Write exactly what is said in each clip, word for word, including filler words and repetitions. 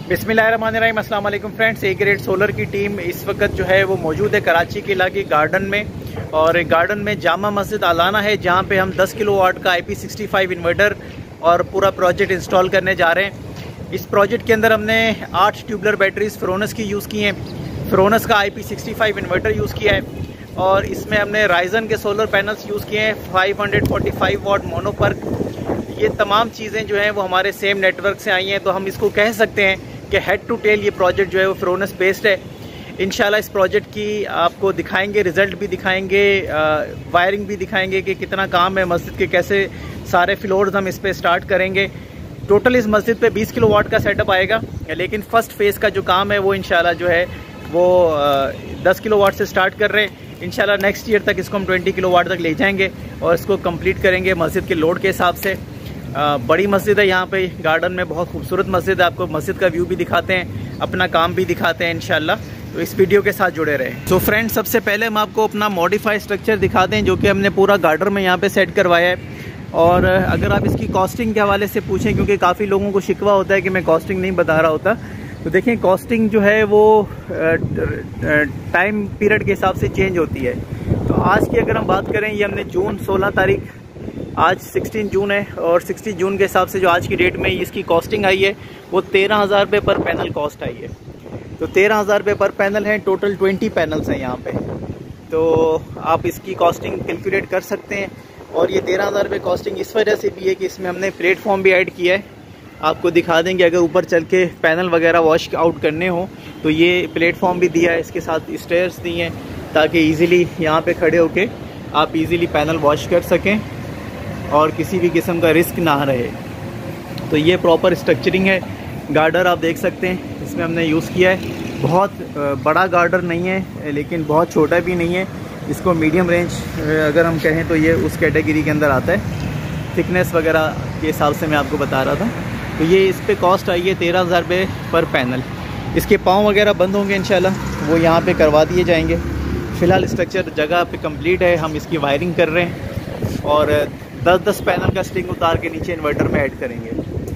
बिस्मिल्लाहिर्रहमानिर्रहीम, अस्सलाम वालेकुम फ्रेंड्स। ए ग्रेड सोलर की टीम इस वक्त जो है वो मौजूद है कराची के इलाके गार्डन में, और गार्डन में जामा मस्जिद आलाना है जहां पे हम दस किलो वाट का I P sixty five inverter और पूरा प्रोजेक्ट इंस्टॉल करने जा रहे हैं। इस प्रोजेक्ट के अंदर हमने आठ ट्यूबलर बैटरीज फ्रोनस की यूज़ की हैं। फ्रोनस का I P sixty five inverter use किया है, और इसमें हमने राइजन के सोलर पैनल्स यूज़ किए हैं five hundred forty five watt mono PERC. ये तमाम चीज़ें जो हैं वो हमारे सेम नेटवर्क से आई हैं, तो हम इसको कह सकते हैं कि हेड टू टेल ये प्रोजेक्ट जो है वो फ्रोनस बेस्ड है। इंशाल्लाह इस प्रोजेक्ट की आपको दिखाएंगे, रिज़ल्ट भी दिखाएंगे, वायरिंग भी दिखाएंगे कि कितना काम है मस्जिद के, कैसे सारे फ्लोर्स हम इस पर स्टार्ट करेंगे। टोटल इस मस्जिद पे बीस किलो वाट का सेटअप आएगा, लेकिन फ़र्स्ट फेज़ का जो काम है वो इंशाल्लाह जो है वो दस किलो वाट से स्टार्ट कर रहे हैं। इंशाल्लाह नेक्स्ट ईयर तक इसको हम ट्वेंटी किलो वाट तक ले जाएंगे और इसको कंप्लीट करेंगे मस्जिद के लोड के हिसाब से। आ, बड़ी मस्जिद है यहाँ पे गार्डन में, बहुत खूबसूरत मस्जिद है। आपको मस्जिद का व्यू भी दिखाते हैं, अपना काम भी दिखाते हैं इंशाल्लाह, तो इस वीडियो के साथ जुड़े रहें। तो फ्रेंड्स, सबसे पहले हम आपको अपना मॉडिफाइड स्ट्रक्चर दिखाते हैं जो कि हमने पूरा गार्डन में यहाँ पे सेट करवाया है। और अगर आप इसकी कॉस्टिंग के हवाले से पूछें, क्योंकि काफ़ी लोगों को शिकवा होता है कि मैं कॉस्टिंग नहीं बता रहा होता, तो देखें कॉस्टिंग जो है वो टाइम पीरियड के हिसाब से चेंज होती है। तो आज की अगर हम बात करें, ये हमने जून सोलह तारीख, आज सोलह जून है, और सोलह जून के हिसाब से जो आज की डेट में इसकी कॉस्टिंग आई है वो तेरह हज़ार रुपये पर पैनल कॉस्ट आई है। तो तेरह हज़ार रुपये पर पैनल है, टोटल ट्वेंटी पैनल्स हैं यहाँ पे, तो आप इसकी कॉस्टिंग कैलकुलेट कर सकते हैं। और ये तेरह हज़ार रुपये कॉस्टिंग इस वजह से भी है कि इसमें हमने प्लेटफॉर्म भी ऐड किया है। आपको दिखा देंगे, अगर ऊपर चल के पैनल वगैरह वॉश आउट करने हो तो ये प्लेटफॉर्म भी दिया है, इसके साथ स्टेयर्स दी हैं ताकि ईज़िली यहाँ पे खड़े होके आप इजीली पैनल वॉश कर सकें और किसी भी किस्म का रिस्क ना रहे। तो ये प्रॉपर स्ट्रक्चरिंग है। गार्डर आप देख सकते हैं इसमें हमने यूज़ किया है। बहुत बड़ा गार्डर नहीं है लेकिन बहुत छोटा भी नहीं है, इसको मीडियम रेंज अगर हम कहें तो ये उस कैटेगरी के अंदर आता है। थिकनेस वगैरह के हिसाब से मैं आपको बता रहा था। तो ये इस पर कॉस्ट आई है तेरह हज़ार रुपये पर पैनल। इसके पाँव वगैरह बंद होंगे इंशाल्लाह, वो यहाँ पे करवा दिए जाएंगे। फ़िलहाल स्ट्रक्चर जगह पे कंप्लीट है, हम इसकी वायरिंग कर रहे हैं और दस दस पैनल का स्टिंग उतार के नीचे इन्वर्टर में ऐड करेंगे।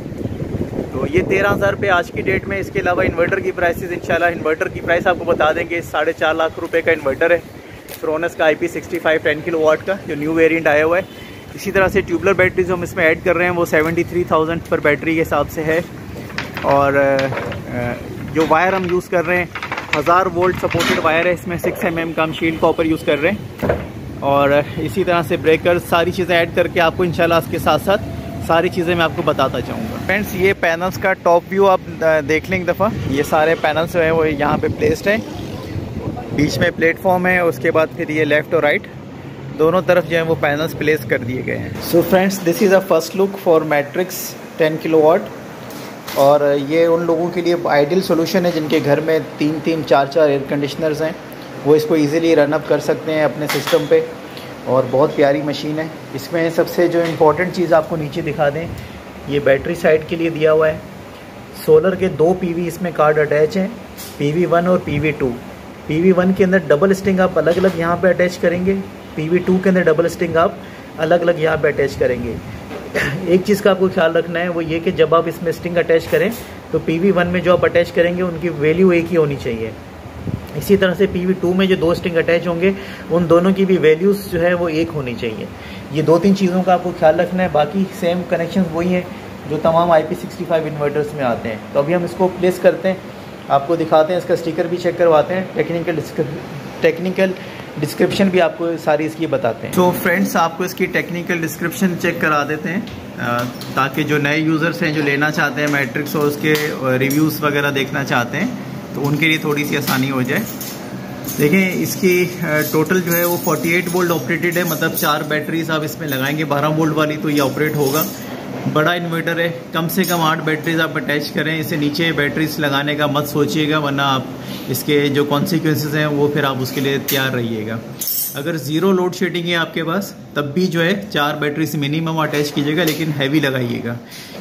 तो ये तेरह हज़ार रुपये आज की डेट में। इसके अलावा इन्वर्टर की प्राइसेस इंशाल्लाह, इन्वर्टर की प्राइस आपको बता देंगे। साढ़े चार लाख रुपए का इन्वर्टर है फ्रोनस का I P sixty five ten kilowatt का, जो न्यू वेरिएंट आया हुआ है। इसी तरह से ट्यूबलर बैटरी जो हम इसमें ऐड कर रहे हैं वो सेवेंटी थ्री थाउजेंड पर बैटरी के हिसाब से है। और जो वायर हम यूज़ कर रहे हैं हज़ार वोल्ट सपोर्टेड वायर है, इसमें सिक्स एम एम का हम शील्ड कॉपर यूज़ कर रहे हैं। और इसी तरह से ब्रेकर, सारी चीज़ें ऐड करके आपको इंशाल्लाह इसके साथ साथ सारी चीज़ें मैं आपको बताता जाऊँगा। फ्रेंड्स, ये पैनल्स का टॉप व्यू आप देख लें एक दफ़ा। ये सारे पैनल्स जो हैं वो यहाँ पे प्लेस्ड हैं, बीच में प्लेटफॉर्म है, उसके बाद फिर ये लेफ़्ट और राइट दोनों तरफ जो है वो पैनल्स प्लेस कर दिए गए हैं। So friends, this is a first look for matrix ten kilowatt. और ये उन लोगों के लिए आइडियल सोल्यूशन है जिनके घर में तीन तीन चार चार एयर कंडीशनर्स हैं, वो इसको इजीली रन अप कर सकते हैं अपने सिस्टम पे। और बहुत प्यारी मशीन है। इसमें सबसे जो इम्पोर्टेंट चीज़ आपको नीचे दिखा दें, ये बैटरी साइड के लिए दिया हुआ है। सोलर के दो पीवी इसमें कार्ड अटैच हैं, पीवी वन और पीवी टू। पीवी वन के अंदर डबल स्टिंग आप अलग अलग यहाँ पे अटैच करेंगे, पीवी टू के अंदर डबल स्टिंग आप अलग अलग यहाँ पे अटैच करेंगे। एक चीज़ का आपको ख्याल रखना है, वो ये कि जब आप इसमें स्टिंग अटैच करें तो पीवी वन में जो आप अटैच करेंगे उनकी वैल्यू एक ही होनी चाहिए। इसी तरह से पीवी टू में जो दो स्टिंग अटैच होंगे उन दोनों की भी वैल्यूज़ जो है वो एक होनी चाहिए। ये दो तीन चीज़ों का आपको ख्याल रखना है। बाकी सेम कनेक्शन वही हैं जो तमाम I P sixty five inverters में आते हैं। तो अभी हम इसको प्लेस करते हैं, आपको दिखाते हैं, इसका स्टिकर भी चेक करवाते हैं, टेक्निकल टेक्निकल डिस्क्रिप्शन भी आपको सारी इसकी बताते हैं। तो फ्रेंड्स, आपको इसकी टेक्निकल डिस्क्रिप्शन चेक करा देते हैं ताकि जो नए यूज़र्स हैं जो लेना चाहते हैं मैट्रिक्स और उसके रिव्यूज़ वगैरह देखना चाहते हैं तो उनके लिए थोड़ी सी आसानी हो जाए। देखें, इसकी टोटल जो है वो अड़तालीस वोल्ट ऑपरेटेड है, मतलब चार बैटरीज आप इसमें लगाएंगे बारह वोल्ट वाली तो ये ऑपरेट होगा। बड़ा इन्वर्टर है, कम से कम आठ बैटरीज आप अटैच करें। इससे नीचे बैटरीज लगाने का मत सोचिएगा, वरना आप इसके जो कॉन्सिक्वेंसेस हैं वो फिर आप उसके लिए तैयार रहिएगा। अगर ज़ीरो लोड शेडिंग है आपके पास तब भी जो है चार बैटरीज मिनिमम अटैच कीजिएगा, लेकिन हैवी लगाइएगा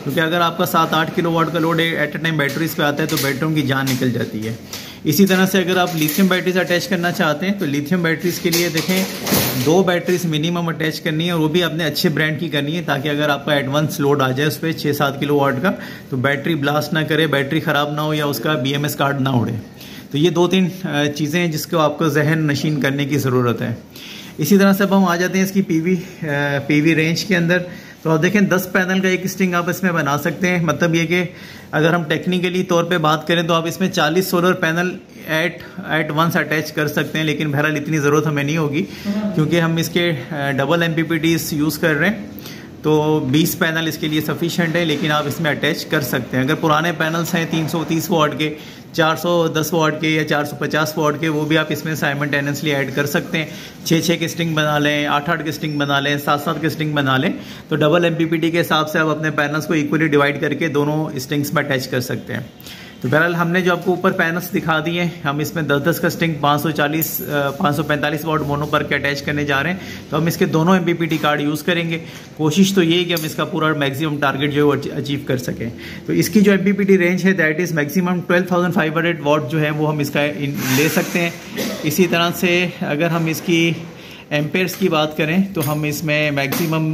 क्योंकि अगर आपका सात आठ किलो वाट का load at a time batteries पे आता है तो बैटरियों की जान निकल जाती है। इसी तरह से अगर आप लिथियम बैटरीज अटैच करना चाहते हैं तो लिथियम बैटरीज के लिए देखें दो बैटरीज मिनिमम अटैच करनी है और वो भी अपने अच्छे ब्रांड की करनी है, ताकि अगर आपका एडवांस लोड आ जाए उस पर छः सात किलो वाट का तो बैटरी ब्लास्ट ना करे, बैटरी ख़राब ना हो या उसका बी एम एस कार्ड ना उड़े। तो ये दो तीन चीज़ें हैं जिसको आपको जहन नशीन करने की ज़रूरत है। इसी तरह से अब हम आ जाते हैं इसकी पीवी पीवी रेंज के अंदर। तो आप देखें दस पैनल का एक स्ट्रिंग आप इसमें बना सकते हैं। मतलब ये कि अगर हम टेक्निकली तौर पे बात करें तो आप इसमें चालीस solar panel at at once attach कर सकते हैं, लेकिन बहरहाल इतनी ज़रूरत हमें नहीं होगी क्योंकि हम इसके double M P P Ts use कर रहे हैं। तो बीस पैनल इसके लिए सफिशेंट है, लेकिन आप इसमें अटैच कर सकते हैं। अगर पुराने पैनल्स हैं तीन सौ तीस वाट के, चार सौ दस वाट के या चार सौ पचास वाट के, वो भी आप इसमें साइमल्टेनियसली ऐड कर सकते हैं। छः छः के स्ट्रिंग बना लें, आठ आठ के स्ट्रिंग बना लें, सात सात के स्ट्रिंग बना लें, तो double M P P T के हिसाब से आप अपने पैनल्स को इक्वली डिवाइड करके दोनों स्ट्रिंग्स में अटैच कर सकते हैं। तो बहरहाल हमने जो आपको ऊपर पैनल्स दिखा दिए, हम इसमें दस दस का स्ट्रिंग पाँच सौ चालीस पाँच सौ पैंतालीस वाट मोनो पर के अटैच करने जा रहे हैं। तो हम इसके दोनों M P P T card use करेंगे। कोशिश तो ये है कि हम इसका पूरा मैक्सिमम टारगेट जो है वो अचीव कर सकें। तो इसकी जो M P P T range है that is maximum twelve thousand five hundred watt जो है वो हम इसका ले सकते हैं। इसी तरह से अगर हम इसकी एम्पेयर्स की बात करें तो हम इसमें मैक्सिमम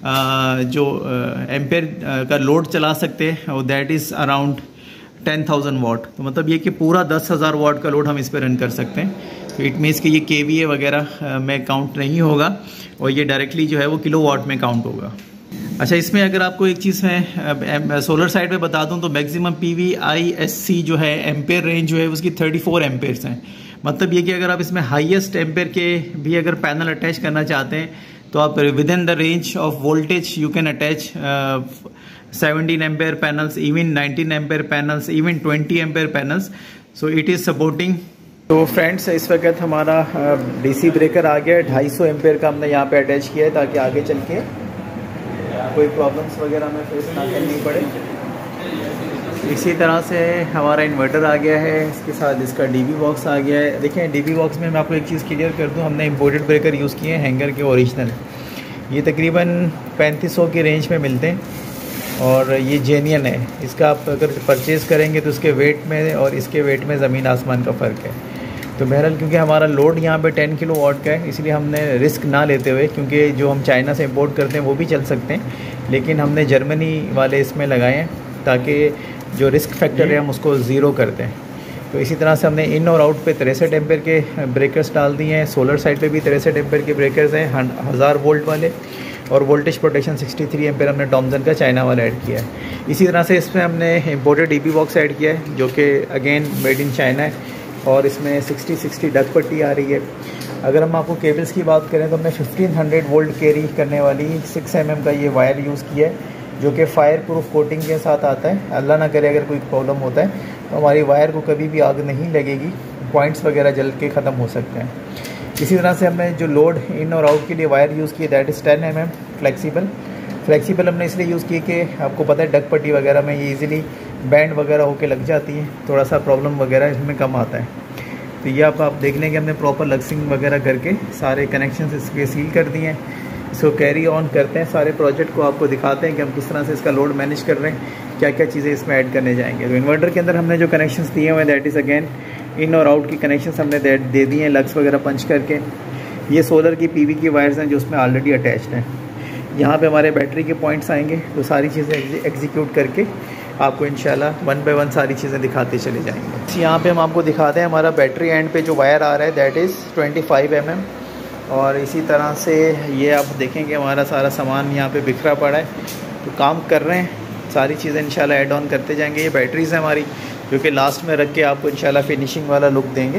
जो एम्पेयर का लोड चला सकते हैं और that is around ten thousand watt. तो मतलब ये कि पूरा दस हज़ार वाट का लोड हम इस पर रन कर सकते हैं। तो इट मीन्स कि ये के वी ए वगैरह में काउंट नहीं होगा और ये डायरेक्टली जो है वो किलो वाट में काउंट होगा। अच्छा, इसमें अगर आपको एक चीज़ मैं सोलर साइड पे बता दूं तो maximum P V I S C जो है एम्पेयर रेंज जो है उसकी थर्टी फोर एम्पेयर्स हैं। मतलब ये कि अगर आप इसमें हाईएस्ट एम्पेयर के भी अगर पैनल अटैच करना चाहते हैं तो आप within the range of voltage you can attach seventeen ampere panels, even nineteen ampere panels, even twenty ampere panels. So it is supporting. तो फ्रेंड्स, इस वक्त हमारा डीसी ब्रेकर आ गया है, ढाई सौ एम्पेयर का हमने यहाँ पे अटैच किया है ताकि आगे चल के कोई प्रॉब्लम्स वगैरह में फेस ना करनी पड़े। इसी तरह से हमारा इन्वर्टर आ गया है, इसके साथ इसका डीबी बॉक्स आ गया है। देखिए डीबी बॉक्स में मैं आपको एक चीज़ क्लियर कर दूँ, हमने इम्पोर्टेड ब्रेकर यूज़ किए हैं हैंगर के ओरिजिनल। ये तकरीबन पैंतीस सौ की रेंज में मिलते हैं और ये जेन्युइन है। इसका आप अगर परचेज़ करेंगे तो उसके वेट में और इसके वेट में ज़मीन आसमान का फ़र्क है। तो बहरहाल क्योंकि हमारा लोड यहाँ पे टेन किलो वाट का है, इसलिए हमने रिस्क ना लेते हुए, क्योंकि जो हम चाइना से इंपोर्ट करते हैं वो भी चल सकते हैं, लेकिन हमने जर्मनी वाले इसमें लगाए हैं ताकि जो रिस्क फैक्टर है हम उसको ज़ीरो करते हैं। तो इसी तरह से हमने इन और आउट पे तिरसठ एम्पेयर के ब्रेकर्स डाल दिए हैं। सोलर साइड पे भी तिरसठ एम्पेयर के ब्रेकर्स हैं, हज़ार वोल्ट वाले, और वोल्टेज प्रोटेक्शन तिरसठ एम्पेयर हमने टॉमसन का चाइना वाला ऐड किया है। इसी तरह से इसमें हमने इम्पोर्टेड डीबी बॉक्स ऐड किया है जो कि अगेन मेड इन चाइना है और इसमें सिक्सटी सिक्सटी डक पट्टी आ रही है। अगर हम आपको केबल्स की बात करें तो हमने फिफ्टीन हंड्रेड वोल्ट कैरी करने वाली सिक्स एम एम का ये वायर यूज़ किया है जो कि फायर प्रूफ कोटिंग के साथ आता है। अल्लाह ना करे अगर कोई प्रॉब्लम होता है तो हमारी वायर को कभी भी आग नहीं लगेगी, पॉइंट्स वगैरह जल के ख़त्म हो सकते हैं। इसी तरह से हमने जो लोड इन और आउट के लिए वायर यूज़ की that is ten M M flexible. Flexible हमने इसलिए यूज़ की कि आपको पता है डक पट्टी वगैरह में ये इजीली बैंड वगैरह होके लग जाती है, थोड़ा सा प्रॉब्लम वगैरह इसमें कम आता है। तो ये आप आप देख लें कि हमने प्रॉपर लक्सिंग वगैरह करके सारे कनेक्शन इसके सील कर दिए हैं। इसको कैरी ऑन करते हैं, सारे प्रोजेक्ट को आपको दिखाते हैं कि हम किस तरह से इसका लोड मैनेज कर रहे हैं, क्या क्या चीज़ें इसमें ऐड करने जाएंगे। तो इन्वर्टर के अंदर हमने जो कनेक्शंस दिए हुए हैं दैट इज़ अगेन इन और आउट की कनेक्शंस हमने दे दिए हैं लक्स वगैरह पंच करके। ये सोलर की पीवी की वायर्स हैं जो उसमें ऑलरेडी अटैच्ड हैं। यहाँ पे हमारे बैटरी के पॉइंट्स आएंगे, तो सारी चीज़ें एग्जीक्यूट करके आपको इंशाल्लाह वन बाय वन सारी चीज़ें दिखाते चले जाएंगे। यहाँ पे हम आपको दिखाते हैं हमारा बैटरी एंड पे जो वायर आ रहा है that is twenty five M M. और इसी तरह से ये आप देखेंगे हमारा सारा सामान यहाँ पे बिखरा पड़ा है, तो काम कर रहे हैं, सारी चीज़ें इंशाल्लाह ऐड ऑन करते जाएंगे। ये बैटरीज़ हैं हमारी जो कि लास्ट में रख के आपको इंशाल्लाह फिनिशिंग वाला लुक देंगे।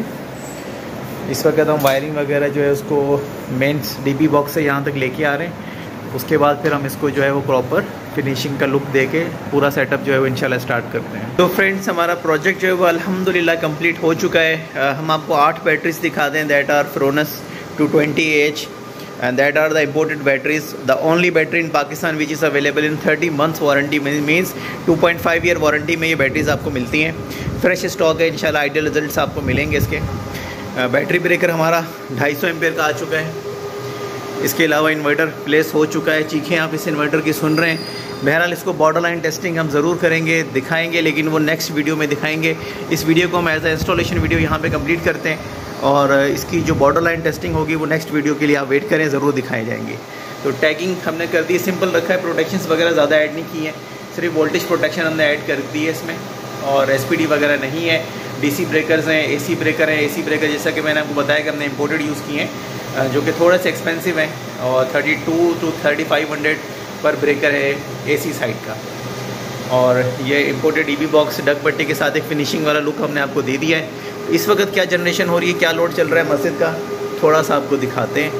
इस वक्त हम वायरिंग वगैरह जो है उसको मेन डीबी बॉक्स से यहाँ तक लेके आ रहे हैं, उसके बाद फिर हम इसको जो है वो प्रॉपर फिनिशिंग का लुक दे के पूरा सेटअप जो है वो इंशाल्लाह स्टार्ट करते हैं। तो फ्रेंड्स, हमारा प्रोजेक्ट जो है वो अल्हम्दुलिल्लाह कंप्लीट हो चुका है। uh, हम आपको आठ बैटरीज दिखा दें that are Fronius two twenty H and that are the imported batteries. The only battery in Pakistan which is available in thirty months warranty means two point five year warranty में ये batteries आपको मिलती हैं। Fresh stock है, इंशाल्लाह ideal results आपको मिलेंगे इसके। बैटरी ब्रेकर हमारा ढाई सौ एम्पेयर का आ चुका है। इसके अलावा इन्वर्टर प्लेस हो चुका है। चीखें आप इस इन्वर्टर की सुन रहे हैं, बहरहाल इसको बॉर्डर लाइन टेस्टिंग हम ज़रूर करेंगे, दिखाएंगे, लेकिन वो नेक्स्ट वीडियो में दिखाएंगे। इस वीडियो को हम एज ए इंस्टॉलेशन वीडियो यहाँ पे कंप्लीट करते हैं, और इसकी जो बॉर्डर लाइन टेस्टिंग होगी वो नेक्स्ट वीडियो के लिए आप वेट करें, ज़रूर दिखाए जाएंगे। तो टैगिंग हमने कर दी, सिंपल रखा है, प्रोटेक्शंस वगैरह ज़्यादा ऐड नहीं की हैं, सिर्फ वोल्टेज प्रोटेक्शन हमने ऐड कर दी है इसमें, और एसपीडी वगैरह नहीं है। डीसी ब्रेकर्स हैं, एसी ब्रेकर हैं। एसी ब्रेकर जैसा कि मैंने आपको बताया कि हमने इंपोर्टेड यूज़ किए हैं, जो कि थोड़े से एक्सपेंसिव हैं, और thirty two to thirty five hundred पर ब्रेकर है एसी साइड का। और ये इंपोर्टेड ईबी बॉक्स डक पट्टी के साथ एक फिनिशिंग वाला लुक हमने आपको दे दिया है। इस वक्त क्या जनरेशन हो रही है, क्या लोड चल रहा है मस्जिद का, थोड़ा सा आपको दिखाते हैं।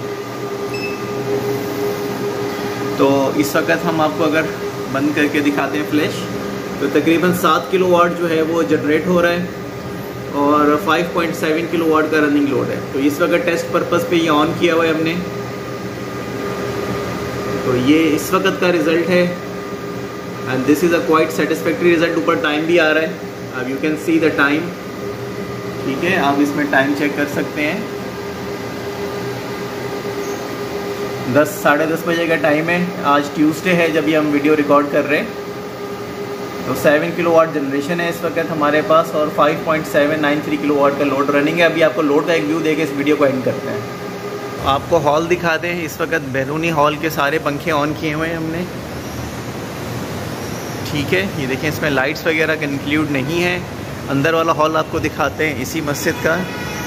तो इस वक्त हम आपको अगर बंद करके दिखाते हैं फ्लैश, तो तकरीबन सात किलो वाट जो है वो जनरेट हो रहा है, और five point seven kilowatt का रनिंग लोड है। तो इस वक्त टेस्ट पर्पज़ पे ये ऑन किया हुआ है हमने। तो ये इस वक्त का रिज़ल्ट है, and this is a quite satisfactory result. ऊपर टाइम भी आ रहा है, अब you can see the time, ठीक है, आप इसमें टाइम चेक कर सकते हैं। दस साढ़े दस बजे का टाइम है, आज ट्यूसडे है जब ये हम वीडियो रिकॉर्ड कर रहे हैं। तो सेवन किलो वाट जनरेशन है इस वक्त हमारे पास, और five point seven nine three kilowatt का लोड रनिंग है। अभी आपको लोड का एक व्यू देके इस वीडियो को एंड करते हैं। आपको हॉल दिखा दें, इस वक्त बैरूनी हॉल के सारे पंखे ऑन किए हुए हैं हमने, ठीक है। ये देखें, इसमें लाइट्स वगैरह इंक्लूड नहीं है। अंदर वाला हॉल आपको दिखाते हैं इसी मस्जिद का।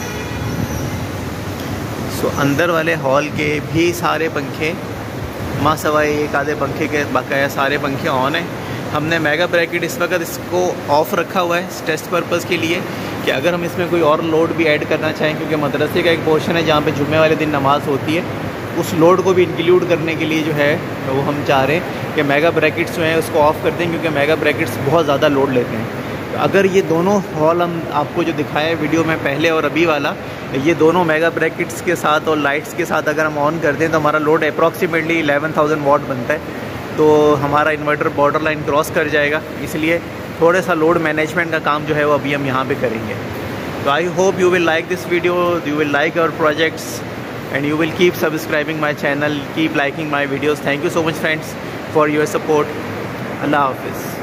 सो अंदर वाले हॉल के भी सारे पंखे माँ सवाए एक आधे पंखे के बकाया सारे पंखे ऑन हैं। हमने मेगा ब्रैकेट इस वक्त इसको ऑफ़ रखा हुआ है टेस्ट पर्पज़ के लिए, कि अगर हम इसमें कोई और लोड भी ऐड करना चाहें, क्योंकि मदरसे का एक पोर्शन है जहाँ पे जुम्मे वाले दिन नमाज़ होती है, उस लोड को भी इंक्लूड करने के लिए जो है तो वो हम चाह रहे हैं कि मेगा ब्रैकेट्स जो हैं उसको ऑफ़ कर दें, क्योंकि मेगा ब्रैकेट्स बहुत ज़्यादा लोड लेते हैं। तो अगर ये दोनों हॉल हम आपको जो दिखाया है वीडियो में पहले और अभी वाला, ये दोनों मेगा ब्रैकेट्स के साथ और लाइट्स के साथ अगर हम ऑन कर दें तो हमारा load approximately eleven thousand watt बनता है। तो हमारा इन्वर्टर बॉर्डर लाइन क्रॉस कर जाएगा, इसलिए थोड़ा सा लोड मैनेजमेंट का काम जो है वो अभी हम यहाँ पे करेंगे। तो I hope you will like this video, you will like our projects, and you will keep subscribing my channel, keep liking my videos. Thank you so much friends for your support. Allah Hafiz.